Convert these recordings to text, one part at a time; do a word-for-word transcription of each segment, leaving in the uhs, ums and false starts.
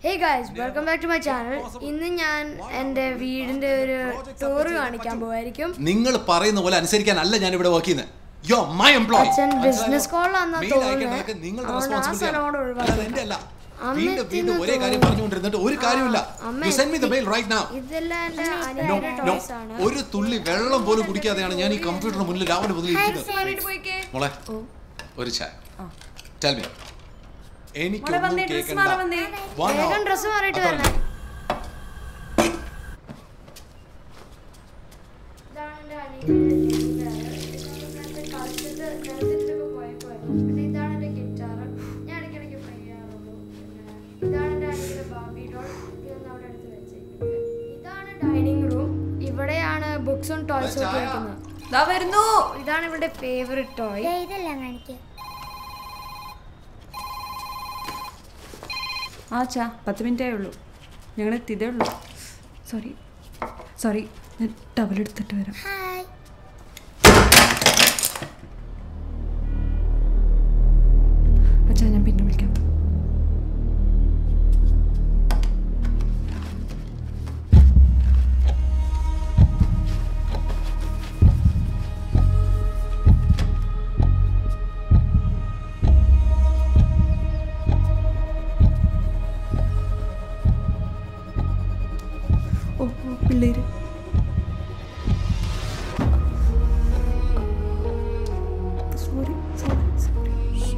Hey guys, welcome back to my channel. ഇന്ന് ഞാൻ എൻ്റെ വീടിന്റെ ഒരു ടൂർ കാണിക്കാൻ പോവായിരിക്കും. നിങ്ങൾ പറയുന്ന പോലെ അനുസരിക്കാനല്ല ഞാൻ ഇവിടെ വർക്ക് ചെയ്യുന്നത്. You are my employee. അച്ഛൻ ബിസിനസ് കോൾ ആണെന്ന് തോന്നുന്നു. നിങ്ങളുടെ റെസ്പോൺസിബിലിറ്റി അല്ല എന്റെ അല്ല. വീണ്ടും വീണ്ടും ഒരേ കാര്യം പറഞ്ഞുകൊണ്ടിരുന്നിട്ട് ഒരു കാര്യമില്ല. You send me the mail right now. ഇതെല്ലാം എൻ്റെ അനിയന്റെ ടോയ്സ് ആണ്. ഒരു തുള്ളി വെള്ളം പോലും കുടിക്കാതെയാണ് ഞാൻ ഈ കമ്പ്യൂട്ടറിന് മുന്നിൽ രാവിലെ മുതൽ ഇരിക്കുന്നത്. മോളെ ഒരു ചായ. Tell me. എനിക്കൊന്നും കേൾക്കണ്ട. വേഗം ഡ്രസ് മാറിയിട്ട് വരണേ. ഇതാണ് എൻ്റെ ഗിറ്റാർ. ഞാൻ ഇടയ്ക്കിടയ്ക്ക് പ്ലേ ചെയ്യാറുള്ളൂ. ഇതാണ് എൻ്റെ അനിയന്റെ ബാബി ഡോൾ. ഇതൊന്ന് അവിടെ എടുത്ത് വെച്ചേക്കുന്നത്. ഇതാണ് ഡൈനിങ് റൂം. ഇവിടെയാണ് ബുക്സും ടോയ്സും ഒക്കെ വെക്കുന്നത്. ഇതാണ് ഇവരുടെ ഫേവറേറ്റ് ടോയ്. ഇതെല്ലാം കാണിക്കുക. ആ ചാ പത്ത് മിനിറ്റേ ഉള്ളൂ, ഞങ്ങൾ എത്തിയതേ ഉള്ളൂ. സോറി സോറി ഞാൻ ടവലെടുത്തിട്ട് വരാം. അച്ഛാ ഞാൻ പിന്നെ വിളിക്കാം. പിള്ളേര് സോറി സോറി സോറി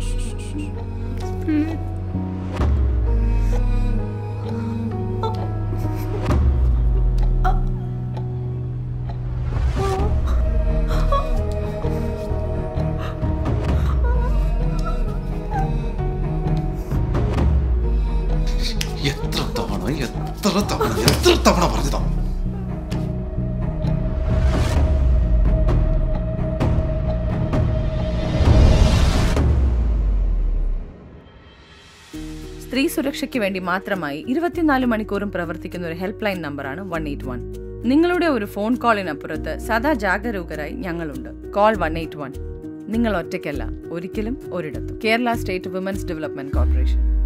എത്ര തവണ എത്ര തവണ എത്ര തവണ പറഞ്ഞതാ. സ്ത്രീ സുരക്ഷയ്ക്ക് വേണ്ടി മാത്രമായി ഇരുപത്തിനാല് മണിക്കൂറും പ്രവർത്തിക്കുന്ന ഒരു ഹെൽപ്പ് ലൈൻ നമ്പറാണ് വൺ എയ്റ്റ് വൺ. നിങ്ങളുടെ ഒരു ഫോൺ കോളിനപ്പുറത്ത് സദാ ജാഗരൂകരായി ഞങ്ങളുണ്ട്. Call one eight one. നിങ്ങൾ ഒറ്റയ്ക്കല്ല, ഒരിക്കലും ഒരിടത്തും. Kerala state women's development corporation.